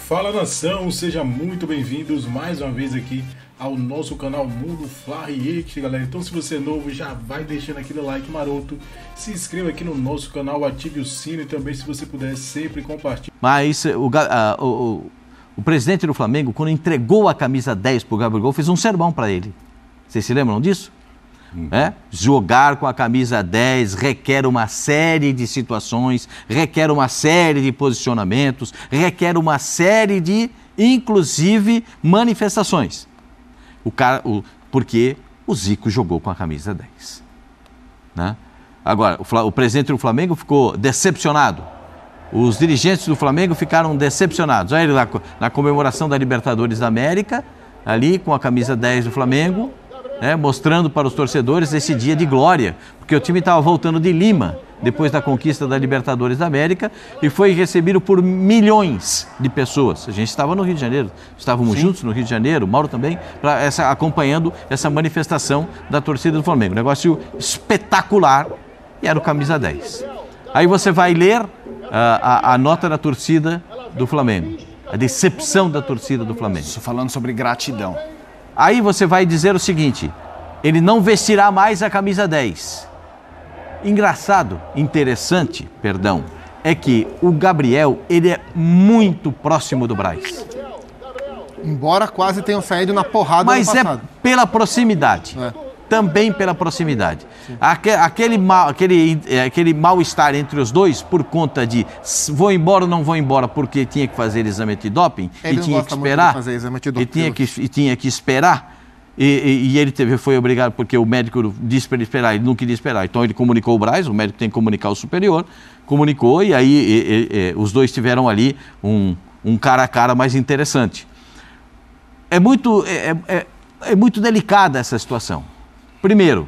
Fala nação, sejam muito bem-vindos mais uma vez aqui ao nosso canal Mundo Fla React, galera. Então se você é novo, já vai deixando aquele like maroto, se inscreva aqui no nosso canal, ative o sino e também, se você puder, sempre compartilhe. Mas o presidente do Flamengo, quando entregou a camisa 10 para o Gabigol, fez um sermão para ele. Vocês se lembram disso? Jogar com a camisa 10 requer uma série de situações, requer uma série de posicionamentos, requer uma série de, inclusive, manifestações. Porque o Zico jogou com a camisa 10. Né? Agora, o presidente do Flamengo ficou decepcionado. Os dirigentes do Flamengo ficaram decepcionados. Aí ele na comemoração da Libertadores da América, ali com a camisa 10 do Flamengo, mostrando para os torcedores esse dia de glória, porque o time estava voltando de Lima, depois da conquista da Libertadores da América, e foi recebido por milhões de pessoas. A gente estava no Rio de Janeiro, estávamos juntos no Rio de Janeiro, o Mauro também, acompanhando essa manifestação da torcida do Flamengo. Um negócio espetacular, e era o camisa 10. Aí você vai ler a nota da torcida do Flamengo, a decepção da torcida do Flamengo. Estou falando sobre gratidão. Aí você vai dizer o seguinte: ele não vestirá mais a camisa 10. Interessante, é que o Gabriel, ele é muito próximo do Braz. Embora quase tenham saído na porrada no passado. Mas é pela proximidade. Também pela proximidade. Aquele mal-estar entre os dois, por conta de vou embora ou não vou embora, porque tinha que fazer exame antidoping e tinha que esperar. E tinha que esperar. E ele foi obrigado, porque o médico disse para ele esperar, ele não queria esperar. Então ele comunicou o Braz, o médico tem que comunicar o superior, comunicou, e aí os dois tiveram ali um cara a cara mais interessante. É muito delicada essa situação. Primeiro,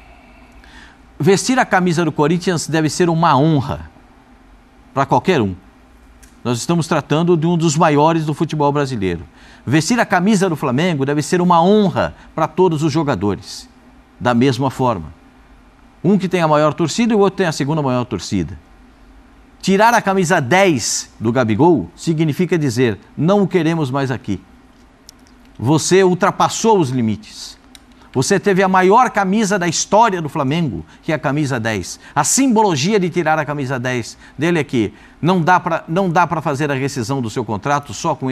vestir a camisa do Corinthians deve ser uma honra para qualquer um. Nós estamos tratando de um dos maiores do futebol brasileiro. Vestir a camisa do Flamengo deve ser uma honra para todos os jogadores, da mesma forma. Um que tem a maior torcida e o outro tem a segunda maior torcida. Tirar a camisa 10 do Gabigol significa dizer: não o queremos mais aqui. Você ultrapassou os limites. Você teve a maior camisa da história do Flamengo, que é a camisa 10. A simbologia de tirar a camisa 10 dele é que não dá para fazer a rescisão do seu contrato só com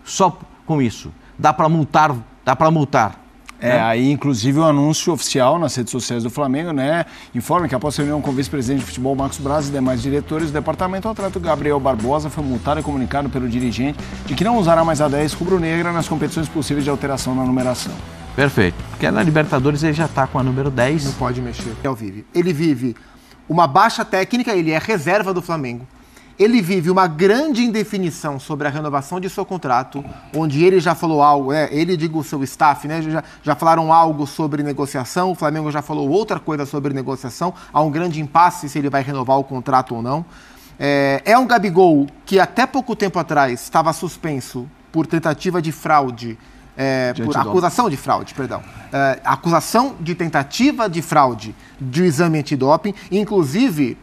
isso. Dá para multar. Aí inclusive o anúncio oficial nas redes sociais do Flamengo, informa que após reunião com o vice-presidente de futebol Marcos Braz e demais diretores do departamento, o atleta Gabriel Barbosa foi multado e comunicado pelo dirigente de que não usará mais a 10 rubro-negra nas competições possíveis de alteração na numeração. Perfeito. Porque na Libertadores ele já está com a número 10. Não pode mexer. Ele vive uma baixa técnica, ele é reserva do Flamengo. Ele vive uma grande indefinição sobre a renovação de seu contrato, onde ele já falou algo, ele, digo, o seu staff, já falaram algo sobre negociação, o Flamengo já falou outra coisa sobre negociação, há um grande impasse se ele vai renovar o contrato ou não. É um Gabigol que até pouco tempo atrás estava suspenso por tentativa de fraude, acusação de fraude, acusação de tentativa de fraude de exame antidoping, inclusive,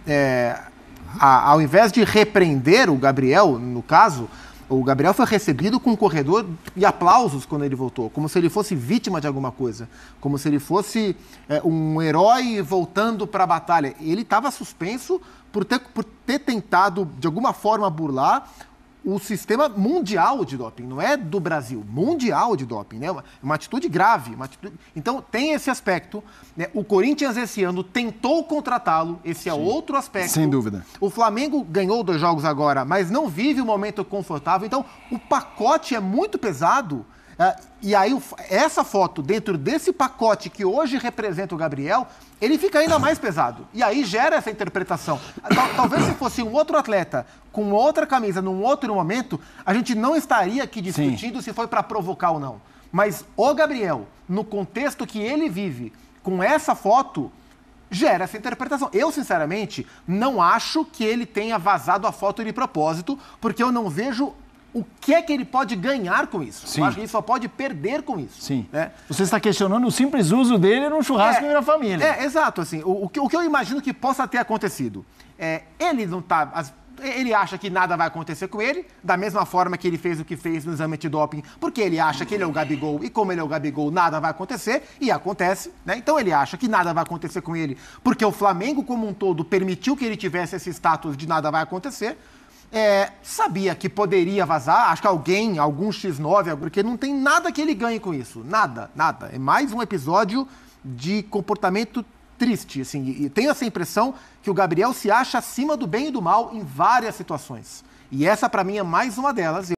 ao invés de repreender o Gabriel, no caso, o Gabriel foi recebido com um corredor de aplausos quando ele voltou, como se ele fosse vítima de alguma coisa, como se ele fosse um herói voltando para a batalha. Ele estava suspenso por ter tentado, de alguma forma, burlar o sistema mundial de doping, não é do Brasil, mundial de doping, uma atitude grave. Então, tem esse aspecto. O Corinthians, esse ano, tentou contratá-lo, esse é outro aspecto. Sem dúvida. O Flamengo ganhou 2 jogos agora, mas não vive um momento confortável. Então, o pacote é muito pesado. E aí, essa foto, dentro desse pacote que hoje representa o Gabriel, ele fica ainda mais pesado. E aí gera essa interpretação. Talvez se fosse um outro atleta com outra camisa, num outro momento, a gente não estaria aqui discutindo se foi para provocar ou não. Mas o Gabriel, no contexto que ele vive, com essa foto, gera essa interpretação. Eu, sinceramente, não acho que ele tenha vazado a foto de propósito, porque eu não vejo o que é que ele pode ganhar com isso. Sim. Eu acho que ele só pode perder com isso. Sim. Você está questionando o simples uso dele num churrasco na família. Exato. Assim, o que eu imagino que possa ter acontecido. Ele não está... Ele acha que nada vai acontecer com ele, da mesma forma que ele fez o que fez no exame antidoping, porque ele acha que ele é o Gabigol, e como ele é o Gabigol, nada vai acontecer, e acontece, né? Então ele acha que nada vai acontecer com ele, porque o Flamengo como um todo permitiu que ele tivesse esse status de nada vai acontecer. Sabia que poderia vazar, acho que algum X9, porque não tem nada que ele ganhe com isso, nada. É mais um episódio de comportamento triste, assim, e tenho essa impressão que o Gabriel se acha acima do bem e do mal em várias situações. E essa, para mim, é mais uma delas.